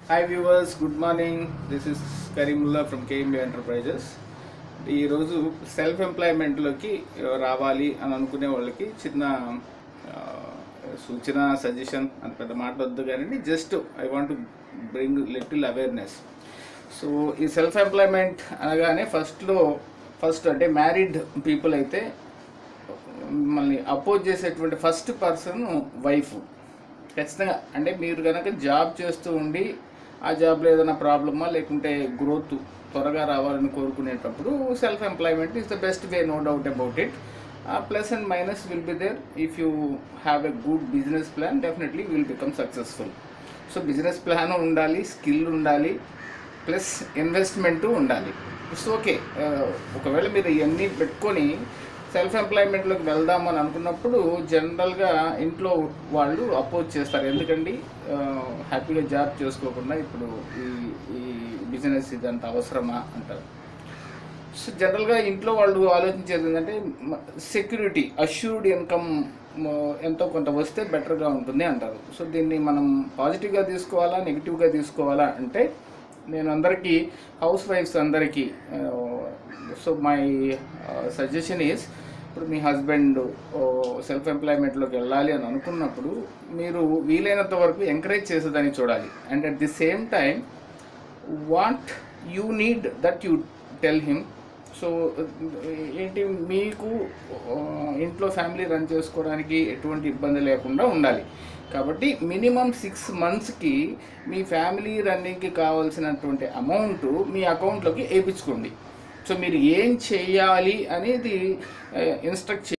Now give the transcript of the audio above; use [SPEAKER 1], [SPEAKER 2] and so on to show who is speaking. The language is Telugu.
[SPEAKER 1] Hi viewers, good morning. This is Karimullah from KMB Enterprises. ఈ రోజు సెల్ఫ్ ఎంప్లాయ్మెంట్లోకి రావాలి అని అనుకునే వాళ్ళకి చిన్న సూచన సజెషన్ అంత పెద్ద మాట వద్దు కానీ just I want to bring little awareness. So ఈ సెల్ఫ్ ఎంప్లాయ్మెంట్ అనగానే ఫస్ట్ అంటే మ్యారీడ్ పీపుల్ అయితే మిమ్మల్ని అపోజ్ చేసేటువంటి ఫస్ట్ పర్సన్ వైఫ్. ఖచ్చితంగా అంటే మీరు కనుక జాబ్ చేస్తూ ఉండి ఆ జాబ్లో ఏదైనా ప్రాబ్లమా లేకుంటే గ్రోత్ త్వరగా రావాలని కోరుకునేటప్పుడు self employment is the best way, no doubt about it. Plus and minus will be there. If you have a good business plan definitely will become successful. So business plan ఉండాలి, స్కిల్ ఉండాలి, ప్లస్ ఇన్వెస్ట్మెంటు ఉండాలి. It's okay. ఒకవేళ మీరు ఇవన్నీ పెట్టుకొని సెల్ఫ్ ఎంప్లాయ్మెంట్లోకి వెళ్దామని అనుకున్నప్పుడు జనరల్గా ఇంట్లో వాళ్ళు అపోజ్ చేస్తారు. ఎందుకండి హ్యాపీగా జాబ్ చేసుకోకుండా ఇప్పుడు ఈ బిజినెస్ ఇదంత అవసరమా అంటారు. సో జనరల్గా ఇంట్లో వాళ్ళు ఆలోచించేది ఏంటంటే సెక్యూరిటీ, అష్యూర్డ్ ఇన్కమ్ ఎంతో కొంత వస్తే బెటర్గా ఉంటుంది అంటారు. సో దీన్ని మనం పాజిటివ్గా తీసుకోవాలా, నెగిటివ్గా తీసుకోవాలా అంటే నేను అందరికీ హౌస్ వైఫ్స్ అందరికీ సో మై సజెషన్ ఈజ్, ఇప్పుడు మీ హస్బెండ్ సెల్ఫ్ ఎంప్లాయ్మెంట్లోకి వెళ్ళాలి అని అనుకున్నప్పుడు మీరు వీలైనంత వరకు ఎంకరేజ్ చేసేదాన్ని చూడాలి. And at the same time what you need that you tell him. So ఏంటి, మీకు ఇంట్లో ఫ్యామిలీ రన్ చేసుకోవడానికి ఎటువంటి ఇబ్బంది లేకుండా ఉండాలి. కాబట్టి మినిమం 6 monthsకి మీ ఫ్యామిలీ రన్నింగ్కి కావాల్సినటువంటి అమౌంట్ మీ అకౌంట్లోకి వేయించుకోండి. సో మీరు ఏం చేయాలి అనేది ఇన్స్ట్రక్ట్